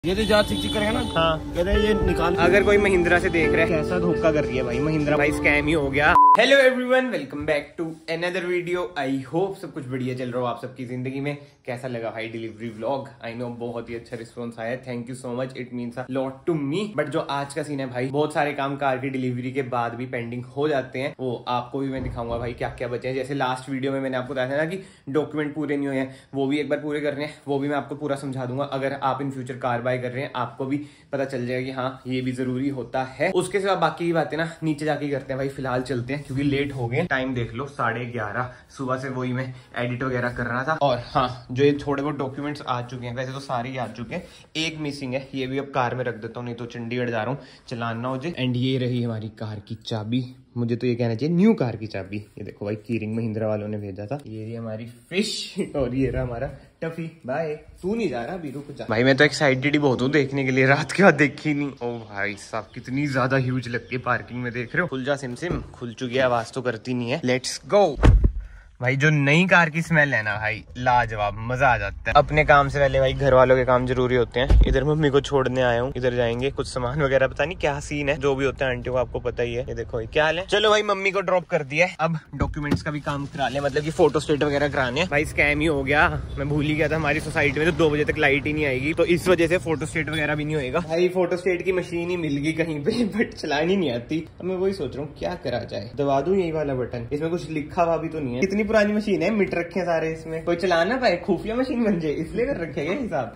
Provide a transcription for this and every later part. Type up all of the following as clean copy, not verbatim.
ये तो जहाँ चिक करेगा ना। हाँ कहते हैं ये निकाल। अगर कोई महिंद्रा से देख रहा है कैसा धोखा कर रही है भाई महिंद्रा, भाई स्कैम ही हो गया। Hello everyone, welcome back to another video. I hope सब कुछ बढ़िया चल रहा हो आप सबकी जिंदगी में। कैसा लगा भाई डिलीवरी व्लॉग? आई नो बहुत ही अच्छा रिस्पॉन्स आया, thank you so much, it means a lot to me. But जो आज का सीन है भाई, बहुत सारे काम कार की डिलीवरी के बाद भी पेंडिंग हो जाते हैं, वो आपको भी मैं दिखाऊंगा भाई क्या क्या बचे हैं। जैसे लास्ट वीडियो में मैंने आपको बताया था ना कि डॉक्यूमेंट पूरे नहीं हुए हैं, वो भी एक बार पूरे करने हैं, वो भी मैं आपको पूरा समझा दूंगा। अगर आप इन फ्यूचर कार बाय कर रहे हैं आपको भी पता चल जाएगा कि हाँ ये भी जरूरी होता है। उसके सिवा बाकी की बातें ना नीचे जाके करते हैं भाई। फिलहाल चलते हैं क्योंकि लेट हो गए। टाइम देख लो 11:30, सुबह से वही मैं एडिट वगैरह कर रहा था। और हाँ, जो ये थोड़े बहुत डॉक्यूमेंट्स आ चुके हैं, वैसे तो सारे ही आ चुके हैं, एक मिसिंग है, ये भी अब कार में रख देता हूँ, नहीं तो चंडीगढ़ जा रहा हूँ चलाना हो जाए। एंड ये रही हमारी कार की चाबी, मुझे तो ये कहना चाहिए न्यू कार की चाबी। ये देखो भाई, कीरिंग महिंद्रा वालों ने भेजा था। ये रही हमारी फिश और ये रहा हमारा टफी। बाय। तू नहीं जा रहा अभी, रुक जा। भाई मैं तो एक्साइटेड ही बहुत हूँ देखने के लिए, रात के बाद देखी नहीं। ओ भाई साहब कितनी ज्यादा ह्यूज लगती है पार्किंग में, देख रहे हो। खुल जा सिम सिम, खुल चुकी है, आवाज तो करती नहीं है। लेट्स गो भाई। जो नई कार की स्मेल है ना भाई, लाजवाब, मजा आ जाता है। अपने काम से पहले भाई घर वालों के काम जरूरी होते हैं। इधर मम्मी को छोड़ने आया हूँ, इधर जाएंगे, कुछ सामान वगैरह पता नहीं क्या सीन है, जो भी होता है आंटी को आपको पता ही है। ये देखो क्या हाल है। चलो भाई मम्मी को ड्रॉप कर दिया है, अब डॉक्यूमेंट्स का भी काम करा ले, मतलब की फोटो स्टेट वगैरह कराने। भाई स्कैम ही हो गया, मैं भूल ही गया था हमारी सोसाइटी में तो 2 बजे तक लाइट ही नहीं आएगी, तो इस वजह से फोटो स्टेट वगैरह भी नहीं होगा। भाई फोटो स्टेट की मशीन ही मिल गई कहीं पे, बट चलानी नहीं आती। अब मैं वही सोच रहा हूँ क्या करा जाए। दबा दूं यही वाला बटन, इसमें कुछ लिखा हुआ भी तो नहीं है। कितनी पुरानी मशीन है, रखे सारे, इसमें कोई चलाना पाए, खुफिया मशीन बन जाए, इसलिए कर रखे है हिसाब।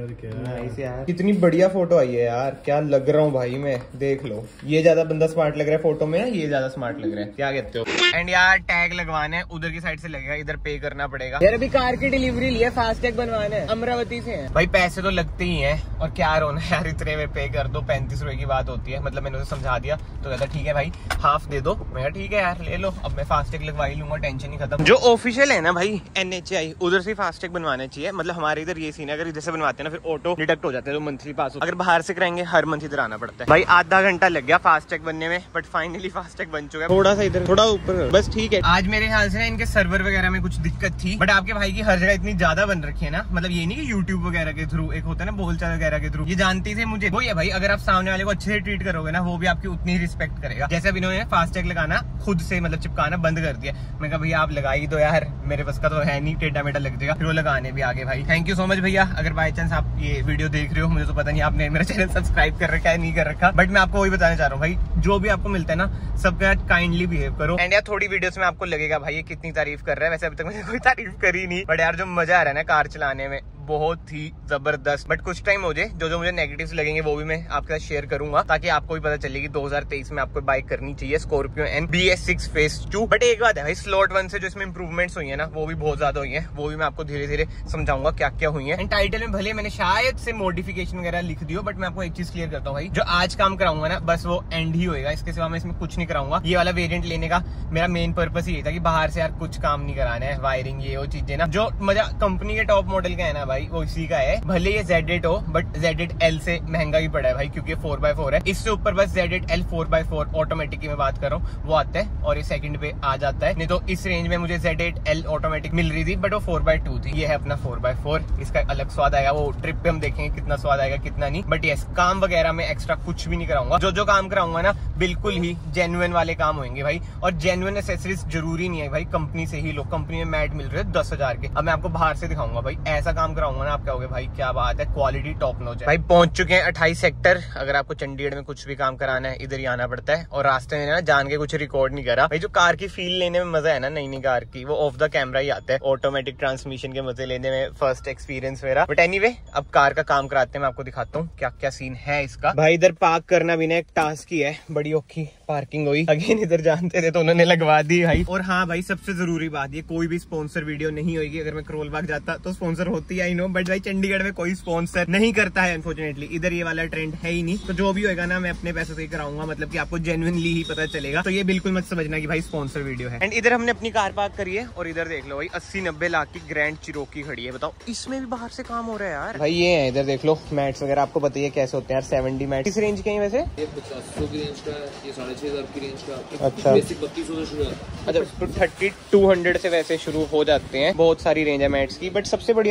नाइस यार, कितनी बढ़िया फोटो आई है यार, क्या लग रहा हूँ भाई मैं, देख लो। ये ज्यादा बंदा स्मार्ट लग रहा है फोटो में, ये ज्यादा स्मार्ट लग रहा है, क्या कहते हो? एंड यार टैग लगवाना है, उधर की साइड से लगेगा, इधर पे करना पड़ेगा। यार अभी कार की डिलीवरी ली है, फास्ट टैग बनवाना है, अमरावती से है। भाई पैसे तो लगते ही है, और क्या रोना यार, इतने में पे कर दो, 35 रुपए की बात होती है। मतलब मैंने उसे समझा दिया तो कहता ठीक है भाई हाफ दे दो। मैं ठीक है यार ले लो, अब मैं फास्ट टैग लगवा ही लूंगा, टेंशन ही खत्म। जो ऑफिशियल है ना भाई NHAI, उधर से फास्ट टैग बनवाना चाहिए। मतलब हमारे इधर ये सीन है, अगर इधर से बनवाते हैं ना फिर ऑटो डिडक्ट हो जाते हैं, तो मंथली पास हो। अगर बाहर से कराएंगे हर मंथ इधर आना पड़ता है। भाई आधा घंटा लग गया फास्ट टैग बनने में, बट फाइनली फास्ट टैग बन चुका है। थोड़ा सा इधर, थोड़ा ऊपर, बस ठीक है। आज मेरे ख्याल से इनके सर्वर वगैरह में कुछ दिक्कत थी, बट आपके भाई की हर जगह इतनी ज्यादा बन रखी है ना, मतलब ये नहीं कि यूट्यूब वगैरह के थ्रू, एक होता है ना बोलचाल वगैरह के थ्रू, ये जानती थे मुझे। वो ये भाई, अगर आप सामने वाले को अच्छे से ट्रीट करोगे ना, वो भी आपकी उतनी ही रिस्पेक्ट करेगा। जैसे अब इन्होंने फास्ट टैग लगाना खुद से, मतलब चिपकाना बंद कर दिया। मैं कहा भैया आप लगा ही दो यार, मेरे बस का तो है नहीं, टेढ़ा मेढ़ा लग जाएगा। फिर वो लगाने भी आगे। भाई थैंक यू सो मच भैया। अगर बाय चांस आप ये वीडियो देख रहे हो, मुझे तो पता नहीं आपने मेरा चैनल सब्सक्राइब कर रखा है नहीं कर रखा, बट मैं आपको वही बताना चाह रहा हूँ भाई, जो भी आपको मिलता है ना सबके साथ काइंडली बिहेव करो। एंड यार थोड़ी वीडियोस में आपको लगेगा भाई ये कितनी तारीफ कर रहा है, वैसे अभी तक मैंने कोई तारीफ करी नहीं, बट यार जो मजा आ रहा है ना कार चलाने में, बहुत ही जबरदस्त। बट कुछ टाइम हो जाए, जो मुझे नेगेटिव्स लगेंगे वो भी मैं आपके साथ शेयर करूंगा, ताकि आपको भी पता चले कि 2023 में आपको बाइक करनी चाहिए Scorpio and BS6 phase 2। But एक बात है भाई, स्लॉट 1 से जो इसमें इंप्रूवमेंट्स हुई है ना, वो भी बहुत ज्यादा हुई है, वो भी मैं आपको धीरे धीरे समझाऊंगा क्या क्या हुई है। एंड टाइटल में भले मैंने शायद से मॉडिफिकेशन वगैरह लिख दियो, बट मैं आपको एक चीज क्लियर करता हूँ भाई, जो आज काम कराऊंगा ना बस वो एंड ही होएगा, इसके सिवा मैं इसमें कुछ नहीं कराऊंगा। ये वाला वेरिएंट लेने का मेरा मेन पर्पस ये था कि बाहर से यार कुछ काम नहीं कराना है, वायरिंग ये वो चीजें ना, जो मजा कंपनी के टॉप मॉडल का है ना भाई, वो इसी का है। भले ये Z8 हो, बट Z8 L से महंगा ही पड़ा है भाई, क्योंकि 4x4 है। इससे ऊपर बस Z8 L 4x4 ऑटोमेटिक की मैं बात कर रहा हूँ, वो आता है और ये सेकंड पे आ जाता है। नहीं तो इस रेंज में मुझे Z8 L ऑटोमेटिक मिल रही थी, बट वो 4x2 थी। ये है अपना 4x4, इसका अलग स्वाद आएगा, वो ट्रिप पे हम देखेंगे कितना स्वाद आएगा कितना नहीं। बट यस, काम वगैरह में एक्स्ट्रा कुछ भी नहीं कराऊंगा। जो काम कराऊंगा ना बिल्कुल ही जेन्युइन वाले काम होंगे भाई, और जेन्युइन एक्सेसरीज जरूरी नहीं है भाई कंपनी से ही लो। कंपनी में मैट मिल रहे हैं 10,000 के, अब मैं आपको बाहर से दिखाऊंगा भाई, ऐसा काम कराऊंगा ना आप कहोगे भाई क्या बात है, क्वालिटी टॉप नॉच है। भाई पहुंच चुके हैं 28 सेक्टर। अगर आपको चंडीगढ़ में कुछ भी काम कराना है इधर ही आना पड़ता है, और रास्ते में ना जान के कुछ रिकॉर्ड नहीं करा भाई। जो कार की फील लेने में मजा है ना नई कार की, वो ऑफ द कैमरा ही आता है। ऑटोमेटिक ट्रांसमिशन के मजे लेने में फर्स्ट एक्सपीरियंस मेरा। बट एनीवे, अब कार का काम कराते हैं, मैं आपको दिखाता हूँ क्या क्या सीन है इसका। भाई इधर पार्क करना भी ना एक टास्क ही है, बड़ी औखी पार्किंग हुई। अगेन इधर जानते थे तो उन्होंने लगवा दी भाई। और हाँ भाई सबसे जरूरी बात, ये कोई भी स्पॉन्सर वीडियो नहीं होगी। अगर मैं करोल बाग जाता तो स्पॉन्सर होती है, आई नो, बट भाई चंडीगढ़ में कोई स्पॉन्सर नहीं करता है अनफॉर्चुनेटली, इधर ये वाला ट्रेंड है ही नहीं। तो जो भी होगा ना मैं अपने पैसों से ही कराऊंगा, मतलब कि आपको जेन्युइनली ही पता चलेगा। तो ये बिल्कुल मत समझना कि भाई स्पॉन्सर वीडियो है। एंड इधर हमने अपनी कार पार्क करी है, और इधर देख लो भाई 80-90 लाख की ग्रैंड चिरोकी खड़ी है। बताओ इसमें भी बाहर से काम हो रहा है यार। भाई ये है, इधर देख लो मैट्स वगैरह, आपको पता है कैसे होते हैं यार। 70 मैट किस रेंज के हैं वैसे? ये 500 की रेंज का, ये 6,500 की रेंज का। अच्छा बेसिक 3200 से शुरू है। अच्छा 3200 से वैसे शुरू हो जाते हैं, बहुत सारी रेंज है मैट्स की। बट सबसे बढ़िया ना मुझे ये वाले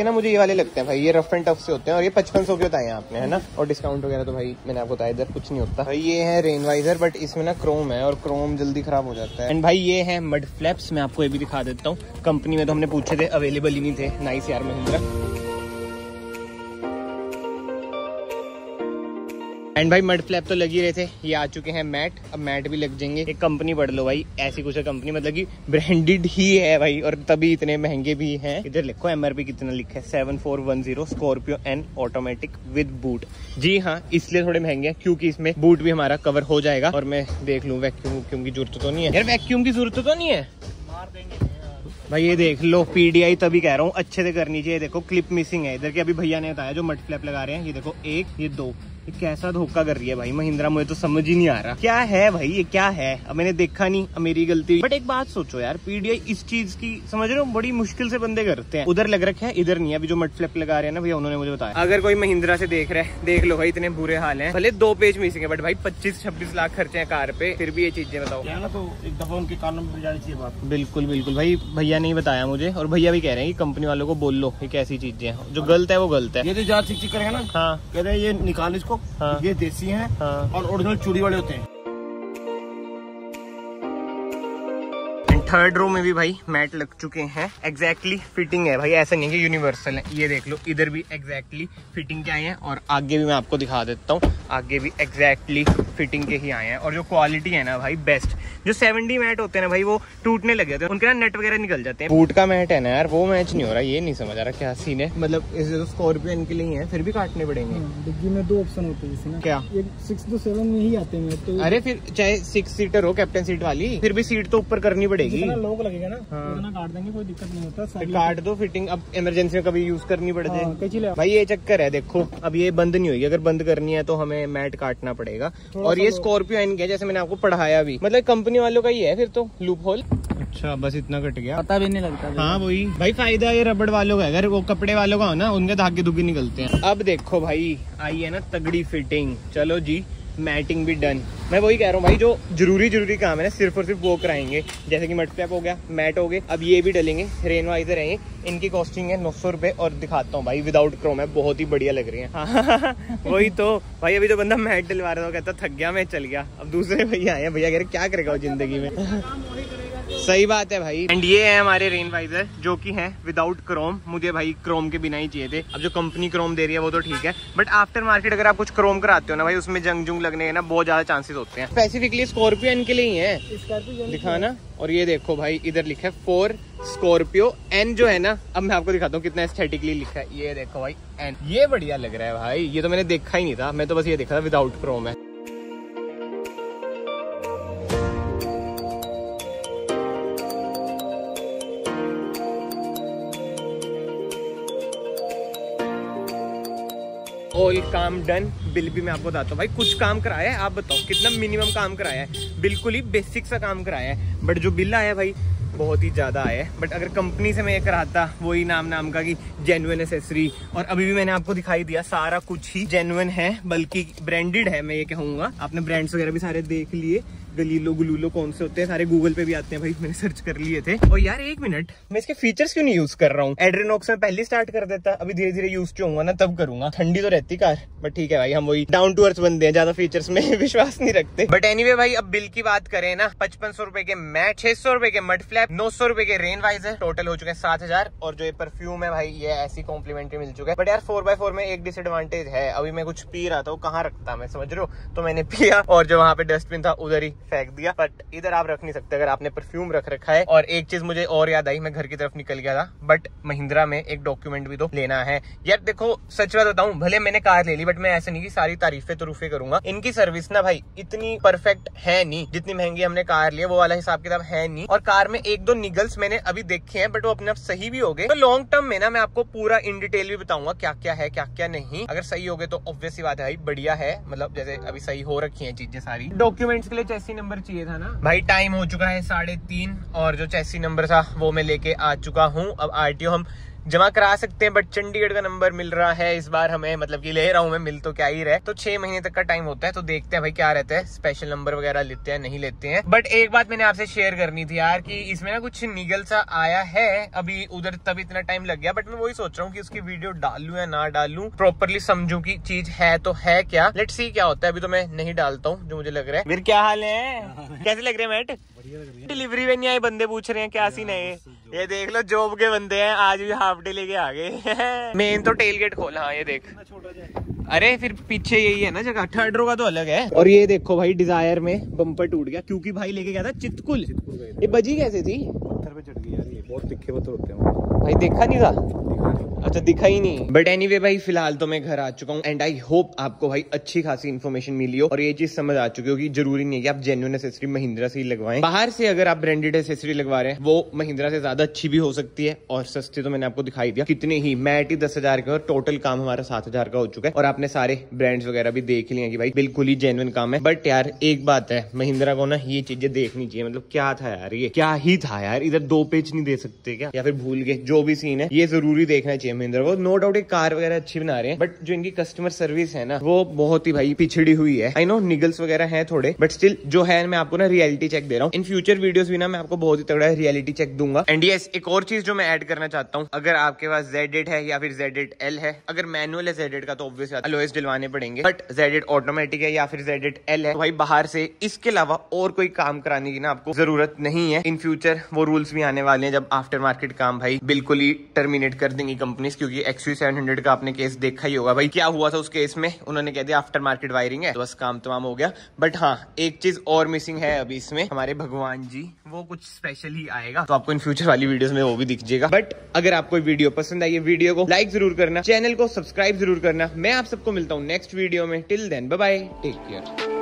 वाले लगते हैं भाई, ये रफ एंड टफ से होते हैं और ये 5500 के बताए आपने, है ना। और डिस्काउंट वगैरह तो भाई मैंने आपको बताया इधर कुछ नहीं होता भाई। ये है रेन वाइजर, बट इसमें ना क्रोम है और क्रोम जल्दी खराब हो जाता है। एंड भाई ये है मड फ्लैप्स, मैं आपको ये भी दिखा देता हूँ। कंपनी में तो हमने पूछे थे, अवेलेबल ही नहीं थे। नाइस यार महिंद्रा। एंड भाई मड फ्लैप तो लग ही रहे थे, ये आ चुके हैं मैट। अब मैट भी लग जाएंगे। एक कंपनी पढ़ लो भाई, ऐसी कुछ है कंपनी, मतलब कि ब्रांडेड ही है भाई, और तभी इतने महंगे भी हैं। इधर लिखो एमआरपी कितना लिखा है, 7410 Scorpio N automatic with boot. जी हाँ, इसलिए थोड़े महंगे हैं क्योंकि इसमें बूट भी हमारा कवर हो जाएगा। और मैं देख लूँ वैक्यूम की जरूरत तो नहीं है यार, वैक्यूम की जरूरत तो नहीं है, मार देंगे भाई। ये देख लो पीडीआई, तभी कह रहा हूँ अच्छे से करनी चाहिए। देखो क्लिप मिसिंग है इधर की, अभी भैया ने बताया जो मड फ्लैप लगा रहे हैं। ये देखो एक, ये दो, ये कैसा धोखा कर रही है भाई महिंद्रा, मुझे तो समझ ही नहीं आ रहा क्या है भाई, ये क्या है। अब मैंने देखा नहीं, अब मेरी गलती हुई। बट एक बात सोचो यार, पीडीआई इस चीज की समझ रहे हो बड़ी मुश्किल से बंदे करते हैं। उधर लग रखा है, इधर नहीं है। अभी जो मड फ्लैप लगा रहे हैं ना भैया, उन्होंने मुझे बताया। अगर कोई महिंद्रा से देख रहे हैं, देख लो भाई, इतने बुरे हाल है। भले 2 पेज मिसिंग है, बट भाई 25-26 लाख खर्चे हैं कार पे, फिर भी ये चीजें बताओ ना। तो एक दफा उनके कानों में जानी चाहिए बात। बिल्कुल बिल्कुल भाई, भैया ने बताया मुझे, और भैया भी कह रहे हैं कि कंपनी वालों को बोल लो ये कैसी चीजें हैं, जो गलत है वो गलत है। ये तो ज्यादा चिक करेगा ना। हाँ, कह रहे हैं ये निकाल इसको। हाँ, ये देसी हैं। हाँ, और ओरिजिनल चूड़ी वाले होते हैं। थर्ड रो में भी भाई मैट लग चुके हैं। एग्जैक्टली फिटिंग है भाई, ऐसा नहीं है कि यूनिवर्सल है। ये देख लो, इधर भी एग्जैक्टली फिटिंग के आए हैं, और आगे भी मैं आपको दिखा देता हूँ, आगे भी एग्जैक्टली फिटिंग के ही आए हैं। और जो क्वालिटी है ना भाई बेस्ट। जो 70 मैट होते हैं ना भाई, वो टूटने लग जाते हैं, उनके ना नेट वगैरह निकल जाते हैं। बूट का मैट है ना यार, वो मैच नहीं हो रहा। ये नहीं समझ आ रहा क्या सीन है, मतलब इसे तो स्कॉर्पियो इनके लिए है, फिर भी काटने पड़ेंगे। डिग्गी में 2 ऑप्शन होते हैं इसमें, क्या 6 to 7 में ही आते हैं तो। अरे फिर चाहे 6 सीटर हो, कैप्टन सीट वाली, फिर भी सीट तो ऊपर करनी पड़ेगी। लोग लगेगा ना, हाँ, इतना काट देंगे, कोई दिक्कत नहीं होता। काट दो, फिटिंग अब इमरजेंसी में कभी यूज करनी पड़ती है भाई। ये चक्कर है, देखो अब ये बंद नहीं होगी। अगर बंद करनी है तो हमें मैट काटना पड़ेगा। और ये स्कॉर्पियो एन के, जैसे मैंने आपको पढ़ाया भी, मतलब कंपनी वालों का ही है फिर तो लूप होल। अच्छा, बस इतना कट गया, पता भी नहीं लगता। हाँ वही भाई फायदा ये रबड़ वालों का है। अगर वो कपड़े वालों का हो ना, उनके धागे धुगे निकलते हैं। अब देखो भाई आई है ना तगड़ी फिटिंग। चलो जी, मैटिंग भी डन। मैं वही कह रहा हूँ भाई, जो जरूरी काम है ना, सिर्फ और सिर्फ वो कराएंगे। जैसे कि मड फ्लैप हो गया, मैट हो गए, अब ये भी डलेंगे। रेन वाइजर है ये, इनकी कॉस्टिंग है 900 रुपए। और दिखाता हूँ भाई, विदाउट क्रोम है, बहुत ही बढ़िया लग रही है। हाँ वही तो भाई, अभी तो बंदा मैट डलवा रहा था, कहता थक गया मैं, चल गया। अब दूसरे भैया आए हैं, भैया कह रहे क्या करेगा वो जिंदगी में। सही बात है भाई। एंड ये है हमारे रेन वाइजर, जो कि है विदाउट क्रोम। मुझे भाई क्रोम के बिना ही चाहिए थे। अब जो कंपनी क्रोम दे रही है वो तो ठीक है, बट आफ्टर मार्केट अगर आप कुछ क्रोम कराते हो ना भाई, उसमें जंग जुंग लगने के ना बहुत ज्यादा चांसेस होते हैं। स्पेसिफिकली स्कॉर्पियो इनके लिए ही है, दिखाना। और ये देखो भाई, इधर लिखा है 4 स्कॉर्पियो एन, जो है ना, अब मैं आपको दिखाता हूँ कितना एस्थेटिकली लिखा है। ये देखो भाई एन, ये बढ़िया लग रहा है भाई। ये तो मैंने देखा ही नहीं था, मैं तो बस ये देखा था विदाउट क्रोम है। ऑल काम डन। बिल भी मैं आपको बताता हूँ भाई, कुछ काम कराया है, आप बताओ कितना मिनिमम काम कराया है। बिल्कुल ही बेसिक सा काम कराया है, बट जो बिल आया भाई बहुत ही ज्यादा आया है। बट अगर कंपनी से मैं ये कराता, वही नाम का कि जेन्युइन एसेसरी, और अभी भी मैंने आपको दिखाई दिया सारा कुछ ही जेन्युइन है, बल्कि ब्रांडेड है, मैं ये कहूंगा। आपने ब्रांड्स वगैरह भी सारे देख लिए, गलीलो गुलूलो कौन से होते हैं, सारे गूगल पे भी आते हैं भाई, मैंने सर्च कर लिए थे। और यार एक मिनट, मैं इसके फीचर्स क्यों नहीं यूज कर रहा हूँ? एड्रेनॉक्स में पहले स्टार्ट कर देता, अभी धीरे धीरे यूज क्यों होगा ना, तब करूंगा। ठंडी तो रहती कार, बट ठीक है भाई, हम वही डाउन टू अर्थ बंदे हैं, ज्यादा फीचर्स में विश्वास नहीं रखते। बट एनीवे भाई, अब बिल की बात करें ना, 5500 रुपए के मैट, 600 रुपए के मड फ्लैप, 900 रुपए के रेन वाइजर, टोटल हो चुके हैं 7000। और जो ये परफ्यूम है भाई, ये ऐसी कॉम्प्लीमेंट्री मिल चुका है। बट यार 4x4 में एक डिसएडवांटेज है, अभी मैं कुछ पी रहा था, वो कहाँ रखता मैं, समझ रहे हो, तो मैंने पिया और जो वहाँ पे डस्टबिन था उधर ही फेंक दिया। बट इधर आप रख नहीं सकते अगर आपने परफ्यूम रख रखा है। और एक चीज मुझे और याद आई, मैं घर की तरफ निकल गया था, बट महिंद्रा में एक डॉक्यूमेंट भी तो लेना है यार। देखो सच बात बताऊं, भले मैंने कार ले ली, बट मैं ऐसे नहीं कि सारी तारीफें तुरूफे करूंगा। इनकी सर्विस ना भाई इतनी परफेक्ट है नहीं, जितनी महंगी हमने कार ली है वो वाला हिसाब किताब है नहीं। और कार में 1-2 निगल्स मैंने अभी देखे हैं, बट वो अपने आप सही भी हो गए। तो लॉन्ग टर्म में ना मैं आपको पूरा इन डिटेल भी बताऊंगा क्या क्या है क्या क्या नहीं। अगर सही हो गए तो ऑब्वियस सी बात है भाई, बढ़िया है, मतलब जैसे अभी सही हो रखी है चीजें सारी। डॉक्यूमेंट्स के लिए चेसी नंबर चाहिए था ना भाई, टाइम हो चुका है 3:30, और जो चेसी नंबर था वो मैं लेके आ चुका हूँ। अब आरटीओ हम जमा करा सकते हैं, बट चंडीगढ़ का नंबर मिल रहा है इस बार हमें, मतलब कि ले रहा हूँ मैं, मिल तो क्या ही रहे। तो 6 महीने तक का टाइम होता है, तो देखते हैं भाई क्या रहता है, स्पेशल नंबर वगैरह लेते हैं नहीं लेते हैं। बट एक बात मैंने आपसे शेयर करनी थी यार, कि इसमें ना कुछ निगल सा आया है अभी उधर, तब इतना टाइम लग गया। बट मैं वही सोच रहा हूँ कि उसकी वीडियो डालूं या ना डालूं, प्रॉपरली समझूं कि चीज है तो है क्या। लेट्स सी क्या होता है। अभी तो मैं नहीं डालता हूँ जो मुझे लग रहा है। फिर क्या हाल है, कैसे लग रहे हैं मैट? डिलीवरी में नहीं आए, बंदे पूछ रहे हैं क्या सीन है। ये देख लो जॉब के बंदे हैं, आज भी हाफ डे लेके आ गए। मेन तो टेल गेट खोला। हाँ ये देख, अरे फिर पीछे यही है ना जगह, थर्ड रो का तो अलग है। और ये देखो भाई डिजायर में बम्पर टूट गया, क्योंकि भाई लेके गया था चितकुल। ये बजी कैसे थी? पत्थर पे चढ़ गई यार, ये बहुत तिखे पत्थर होते हैं भाई देखा नहीं था, अच्छा दिखा ही नहीं। बट एनीवे भाई फिलहाल तो मैं घर आ चुका हूँ, एंड आई होप आपको भाई अच्छी खासी इन्फॉर्मेशन मिली हो और ये चीज समझ आ चुकी हो कि जरूरी नहीं है कि आप जेन्युइन एसेसरी महिंद्रा से ही लगवाएं। बाहर से अगर आप ब्रांडेड एसेसरी लगवा रहे हैं वो महिंद्रा से ज्यादा अच्छी भी हो सकती है, और सस्ती तो मैंने आपको दिखाई दिया कितने ही, मैट ही 10,000 का और टोटल काम हमारा 7,000 का हो चुका है। और आपने सारे ब्रांड्स वगैरह भी देख लिए कि भाई बिल्कुल ही जेन्युइन काम है। बट यार एक बात है, महिंद्रा को ना ये चीजें देखनी चाहिए। मतलब क्या था यार, ये क्या ही था यार, इधर 2 पेज नहीं दे सकते क्या, या फिर भूल गए, जो भी सीन है ये जरूरी देखना चाहिए महिंद्रा को। नो डाउट एक कार वगैरह अच्छी बना रहे हैं, बट जो इनकी कस्टमर सर्विस है ना वो बहुत ही भाई पिछड़ी हुई है। आई नो निगल्स वगैरह हैं थोड़े, बट स्टिल जो है मैं आपको ना रियलिटी चेक दे रहा हूँ। इन फ्यूचर वीडियोस भी ना मैं आपको बहुत ही तगड़ा रियलिटी चेक दूंगा। एंड यस, एक और चीज जो मैं ऐड करना चाहता हूँ, अगर आपके पास Z8 है या फिर Z8L है, अगर मैनुअल है Z8 का तो ऑब्वियस अलॉयज डलवाने पड़ेंगे, बट Z8 ऑटोमेटिक है या फिर Z8L है तो भाई बाहर से इसके अलावा और कोई काम कराने की ना आपको जरूरत नहीं है। इन फ्यूचर वो रूल्स भी आने वाले हैं जब आफ्टर मार्केट काम भाई बिल्कुल ही टर्मिनेट कर देंगी कंपनीज, क्योंकि XUV700 का आपने केस देखा ही होगा भाई क्या हुआ था उस केस में। उन्होंने कह दिया आफ्टर मार्केट वायरिंग है, तो बस काम तमाम हो गया। बट हाँ एक चीज और मिसिंग है अभी इसमें, हमारे भगवान जी, वो कुछ स्पेशल ही आएगा, तो आपको इन फ्यूचर वाली वीडियोस में वो भी दिख जाएगा। बट अगर आपको वीडियो पसंद आई है, वीडियो को लाइक जरूर करना, चैनल को सब्सक्राइब जरूर करना। मैं आप सबको मिलता हूँ नेक्स्ट वीडियो में। Till then bye bye, take care.